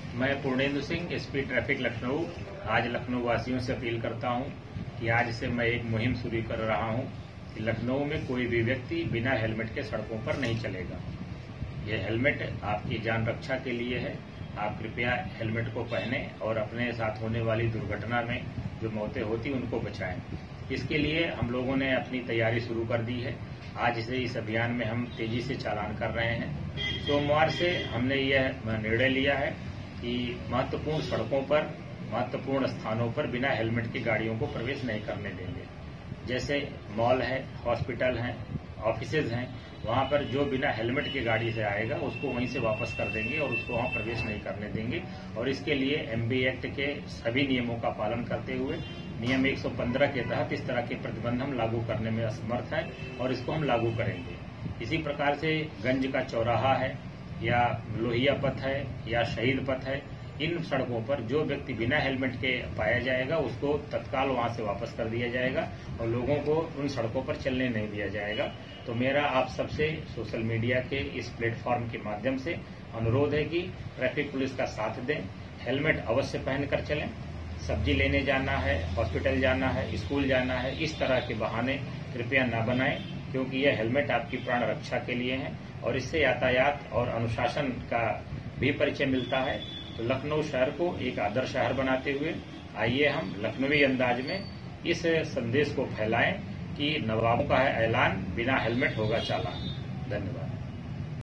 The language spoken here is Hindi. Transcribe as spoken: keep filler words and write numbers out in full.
मैं पूर्णेंदु सिंह, एसपी ट्रैफिक लखनऊ, आज लखनऊ वासियों से अपील करता हूं कि आज से मैं एक मुहिम शुरू कर रहा हूं कि लखनऊ में कोई भी व्यक्ति बिना हेलमेट के सड़कों पर नहीं चलेगा। यह हेलमेट आपकी जान रक्षा के लिए है। आप कृपया हेलमेट को पहनें और अपने साथ होने वाली दुर्घटना में जो मौतें होती उनको बचाएं। इसके लिए हम लोगों ने अपनी तैयारी शुरू कर दी है। आज से इस अभियान में हम तेजी से चालान कर रहे हैं। सोमवार से हमने यह निर्णय लिया है कि महत्वपूर्ण सड़कों पर, महत्वपूर्ण स्थानों पर बिना हेलमेट की गाड़ियों को प्रवेश नहीं करने देंगे। जैसे मॉल है, हॉस्पिटल हैं, ऑफिसेज हैं, वहां पर जो बिना हेलमेट की गाड़ी से आएगा उसको वहीं से वापस कर देंगे और उसको वहां प्रवेश नहीं करने देंगे। और इसके लिए एमबी एक्ट के सभी नियमों का पालन करते हुए नियम एक सौ पंद्रह के तहत इस तरह के प्रतिबंध हम लागू करने में असमर्थ हैं और इसको हम लागू करेंगे। इसी प्रकार से गंज का चौराहा है या लोहिया पथ है या शहीद पथ है, इन सड़कों पर जो व्यक्ति बिना हेलमेट के पाया जाएगा उसको तत्काल वहां से वापस कर दिया जाएगा और लोगों को उन सड़कों पर चलने नहीं दिया जाएगा। तो मेरा आप सबसे सोशल मीडिया के इस प्लेटफॉर्म के माध्यम से अनुरोध है कि ट्रैफिक पुलिस का साथ दें, हेलमेट अवश्य पहनकर चलें। सब्जी लेने जाना है, हॉस्पिटल जाना है, स्कूल जाना है, इस तरह के बहाने कृपया न बनाएं, क्योंकि यह हेलमेट आपकी प्राण रक्षा के लिए है और इससे यातायात और अनुशासन का भी परिचय मिलता है। तो लखनऊ शहर को एक आदर्श शहर बनाते हुए आइए हम लखनवी अंदाज में इस संदेश को फैलाएं कि नवाबों का है ऐलान, बिना हेलमेट होगा चालान। धन्यवाद।